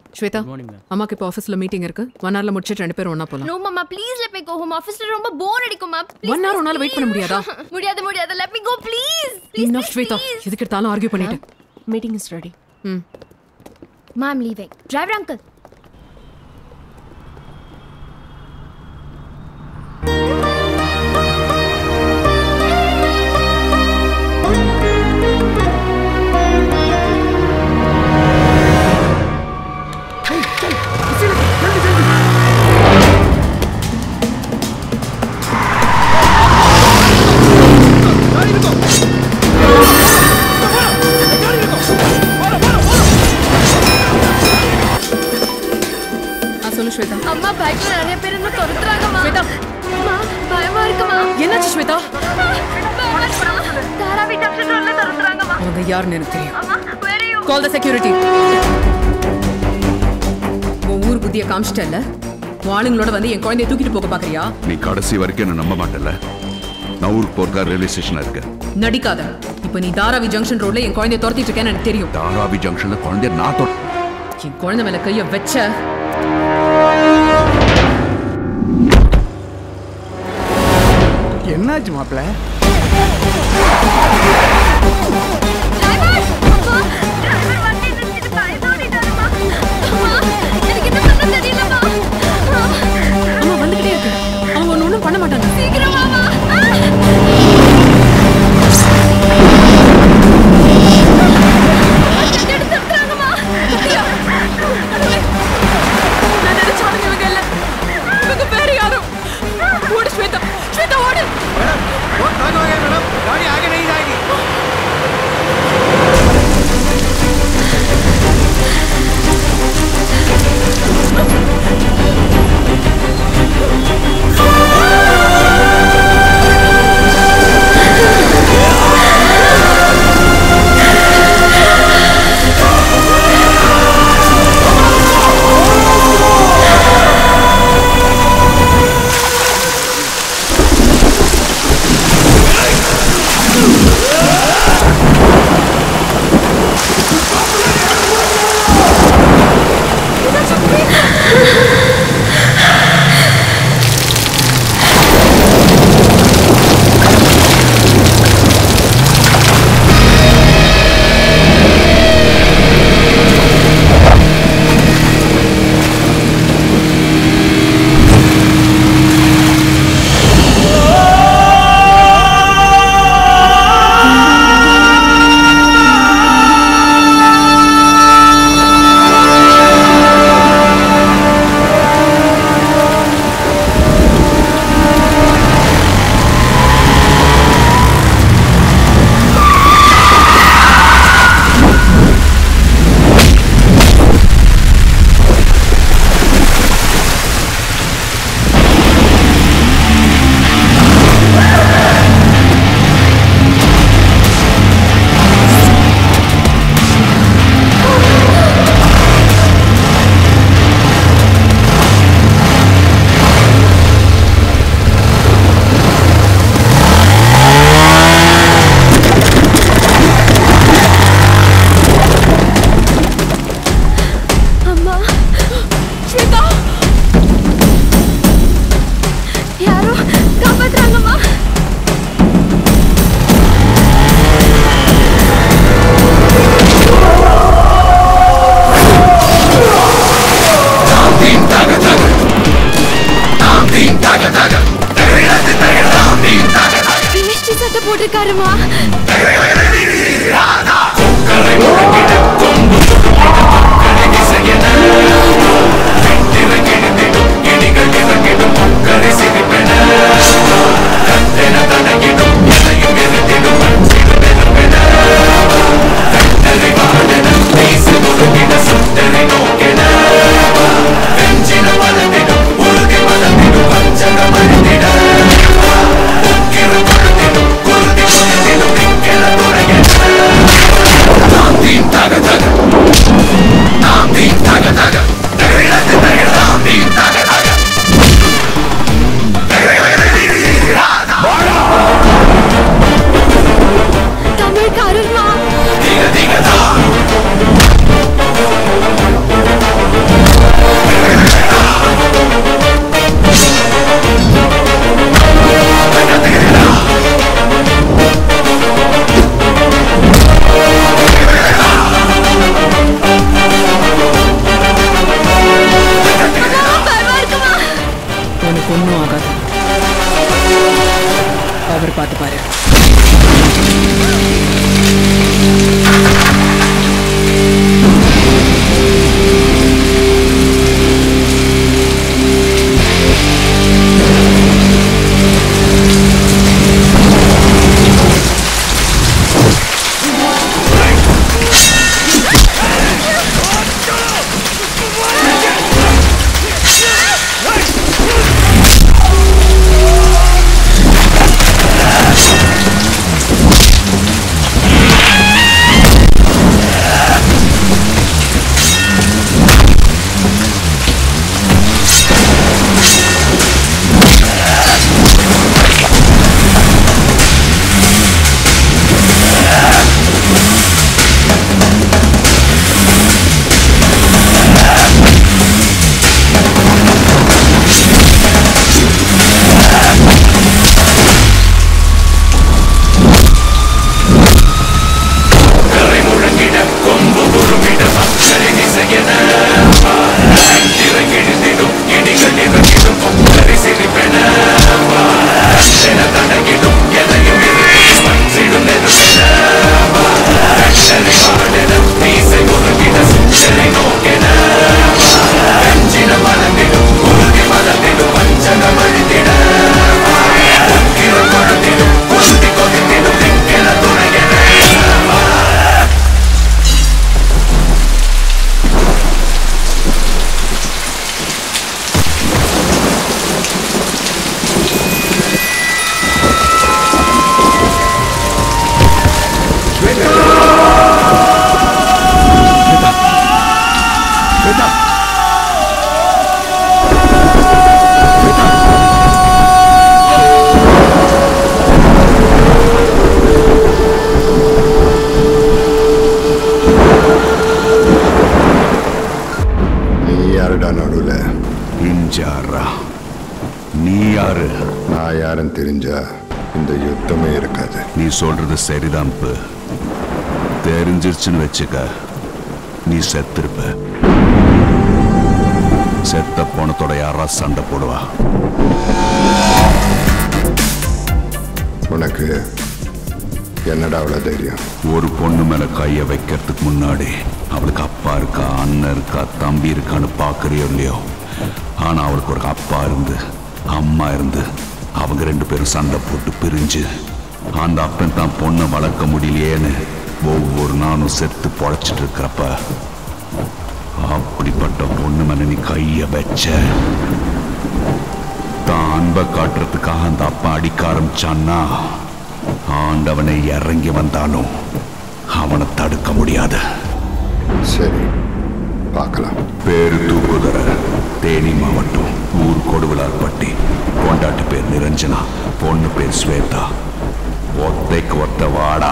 Shweta, Amma ke office la meeting irukku. 1 hour la mudichittu rendu perum onna polam. No mama, please let me go home. Office la romba bore adikkum ma. 1 hour unnala wait panna mudiyada? Mudiyada. Let me go please. Please. Enough Shweta. Idhukku eduthalu argue pannite. Meeting is ready. Ma, I'm leaving. Driver uncle. அம்மா பைக்ல நிறைய பேர் என்ன தொடுறாங்கமா. ஸ்வேதா, அம்மா பயமா இருக்குமா? என்னாச்சு Shweta? Dharavi junction ரோட்ல தொடுறாங்கமா. அவங்க யாருன்னு எனக்கு தெரியும். அம்மா, where are you? Call the security. ஊர் புதிய காமிச்சிட்டல்ல. வாளுங்களோட வந்து என் குழந்தையை தூக்கிட்டு போக பாக்குறியா? நீ கடைசி வரைக்கும் என்ன நம்ப மாட்டல. நான் ஊருக்கு போறதா ரயில்வே ஸ்டேஷன்ல இருக்கேன். நடிக்காத. இப்போ நீ தாராவி ஜங்ஷன் ரோட்ல என் குழந்தையை துரத்திட்டு இருக்கேன்னு எனக்கு தெரியும். தாராவி ஜங்ஷன்ல குழந்தைய நான் என் குழந்தை மேல கைய வச்ச என்னாச்சு மாப்ள? அம்மா வந்துகிட்டே இருக்கு. அவங்க ஒண்ணும் பண்ண மாட்டாங்க. சீக்கிரம் வாமா. நீ யாரு? நான் யாருன்னு தெரிஞ்சா இந்த யுத்தமே இருக்காது. நீ சொல்றது சரிதான். தெரிஞ்சிருச்சுன்னு வச்சுக்க, நீ செத்திருப்ப. செத்த போனத்தோட யாரா சண்டை போடுவா? உனக்கு என்னடா அவ்வளவு தைரியம்? ஒரு பொண்ணு மேல கைய வைக்கிறதுக்கு முன்னாடி அவளுக்கு அப்பா இருக்கா, அண்ணன் இருக்கா, தம்பி இருக்கான்னு பாக்குறியோ இல்லையோ, ஆனா அவளுக்கு ஒரு அப்பா இருந்து அம்மா இருந்து அவங்க 2 பேரும் சண்டை போட்டு பிரிஞ்சு அந்த அப்பன் தான் பொண்ணை வளர்க்க முடியலையேன்னு ஒவ்வொரு நாளும் செத்து பொழைச்சிட்டு இருக்கிறப்ப அப்படிப்பட்ட பொண்ணு மேல நீ கைய வச்ச, தான் அன்பை காட்டுறதுக்காக அந்த அப்பா அடிக்க ஆரம்பிச்சான்னா ஆண்டவனை இறங்கி வந்தாலும் அவனை தடுக்க முடியாது. சரி, பார்க்கலாம். பேரு தூக்குதர, தேனி மாவட்டம், ஊர் கொடுவிலார்பட்டி. பொண்டாட்டி பேர் நிரஞ்சனா, பொண்ணு பேர் ஸ்வேதா. ஒத்தைக்கு ஒத்த வாடா.